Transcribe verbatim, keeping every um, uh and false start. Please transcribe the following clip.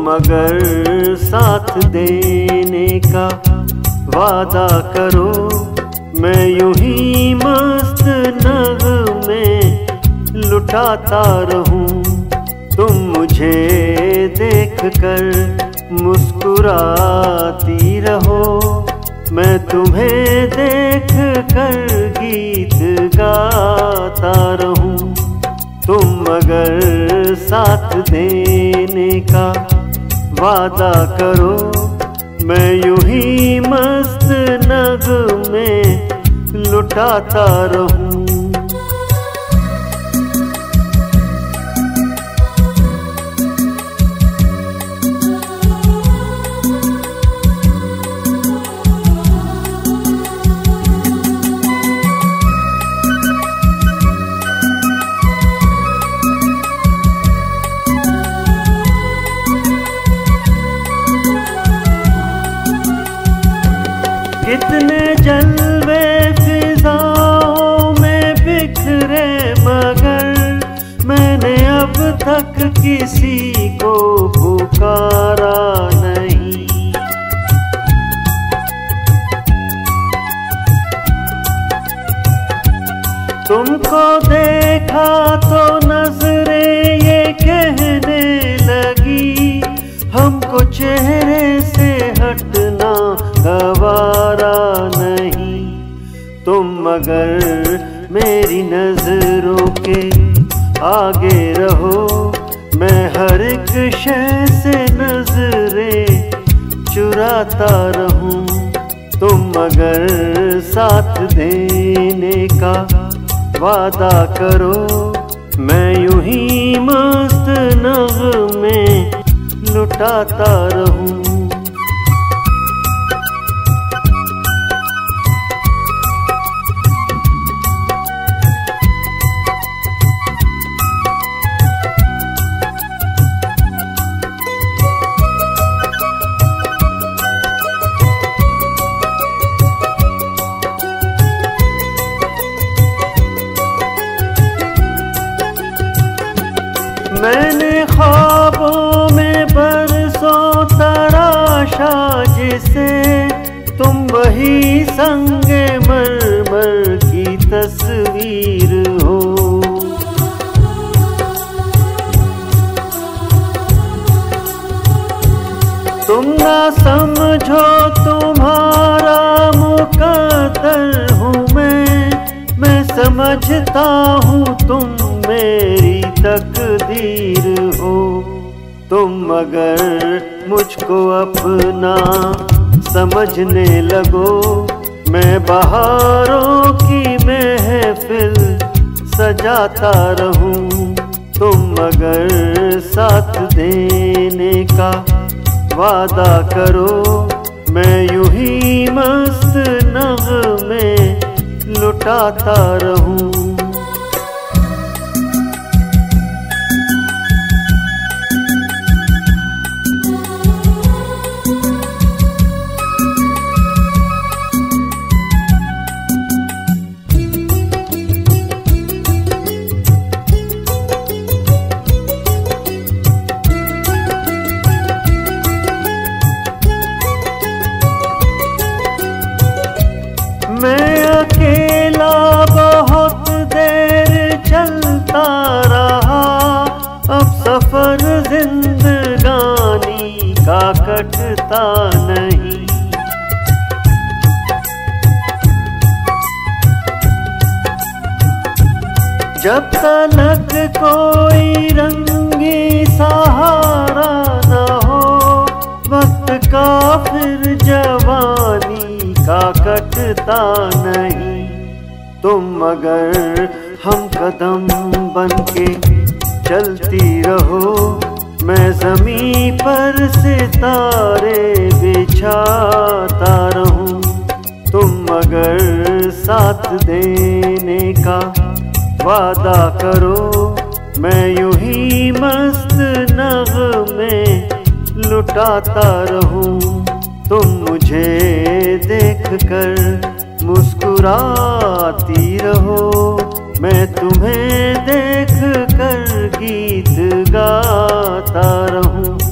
अगर साथ देने का वादा करो, मैं यूं ही मस्त नग़मे लुटाता रहूं। तुम मुझे देख कर मुस्कुराती रहो, मैं तुम्हें देख कर गीत गाता रहूं। तुम अगर साथ देने का वादा करो, मैं यूं ही मस्त नग़मे लुटाता रहूं। कितने जलवे फिजाओं में बिखरे, मगर मैंने अब तक किसी को पुकारा नहीं। तुमको देखा तो नजरें ये कहने लगी, हमको चेहरे से हटना गवारा नहीं। तुम अगर मेरी नजरों के आगे रहो, मैं हर एक शय से नजरें चुराता रहूं। तुम अगर साथ देने का वादा करो, मैं यूं ही मस्त नग़मे लुटाता रहूं। मैंने ख्वाबों में बरसों तराशा जिसे, तुम वही संगे मरमर की तस्वीर हो। तुम ना समझो तुम्हारा मुकद्दर हूँ मैं, मैं समझता हूँ तुम मेरी तकदीर हो। तुम अगर मुझको अपना समझने लगो, मैं बहारों की महफिल सजाता रहूं। तुम अगर साथ देने का वादा करो, मैं यूं ही मस्त नग़मे लुटाता रहूं। मैं अकेला बहुत देर चलता रहा, अब सफर जिंदगानी का कटता नहीं। जब तलक कोई रंगी सहारा न हो, वक्त का फिर जवानी का कटता नहीं। तुम अगर हम कदम बन के चलती रहो, मैं ज़मीं पर सितारे बिछाता रहूं। तुम अगर साथ देने का वादा करो, मैं यूं ही मस्त नग़मे लुटाता रहूं। तुम मुझे देख कर मुस्कुराती रहो, मैं तुम्हें देख कर गीत गाता रहूं।